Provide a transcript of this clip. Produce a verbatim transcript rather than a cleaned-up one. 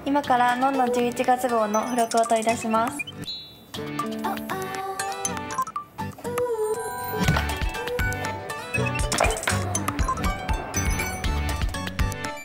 今からのんのじゅういちがつ号の付録を取り出します。